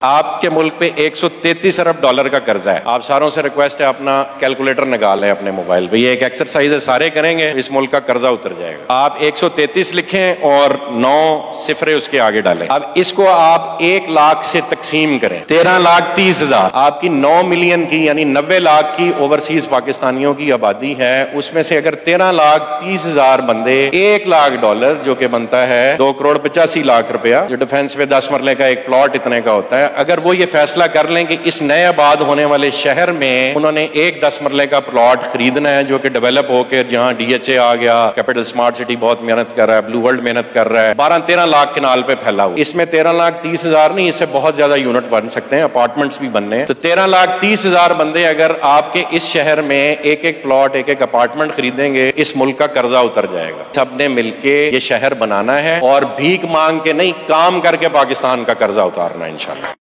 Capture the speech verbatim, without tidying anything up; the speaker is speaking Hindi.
आपके मुल्क पे एक सौ तैंतीस अरब डॉलर का कर्जा है। आप सारों से रिक्वेस्ट है अपना कैलकुलेटर निकालें अपने मोबाइल पे। ये एक एक्सरसाइज है, सारे करेंगे, इस मुल्क का कर्जा उतर जाएगा। आप एक सौ तैंतीस लिखें और नौ सिफरे उसके आगे डालें। अब इसको आप एक लाख से तकसीम करें, तेरह लाख तीस हजार। आपकी नौ मिलियन की यानी नब्बे लाख की ओवरसीज पाकिस्तानियों की आबादी है, उसमें से अगर तेरह लाख तीस हजार बंदे एक लाख डॉलर जो कि बनता है दो करोड़ पचासी लाख रुपया, जो डिफेंस पे दस मरले का एक प्लॉट इतने का होता है, अगर वो ये फैसला कर लें कि इस नए आबाद होने वाले शहर में उन्होंने एक दस मरले का प्लॉट खरीदना है जो कि डेवलप होकर, जहां डीएचए आ गया, कैपिटल स्मार्ट सिटी बहुत मेहनत कर रहा है, ब्लू वर्ल्ड मेहनत कर रहा है, बारह तेरह लाख किनाल पे फैला हुआ, इसमें तेरह लाख तीस हजार नहीं, इससे बहुत ज्यादा यूनिट बन सकते हैं, अपार्टमेंट्स भी बनने हैं। तो तेरह लाख तीस हजार बंदे अगर आपके इस शहर में एक एक प्लॉट, एक एक अपार्टमेंट खरीदेंगे, इस मुल्क का कर्जा उतर जाएगा। सबने मिलके ये शहर बनाना है और भीख मांग के नहीं, काम करके पाकिस्तान का कर्जा उतारना है इंशाल्लाह।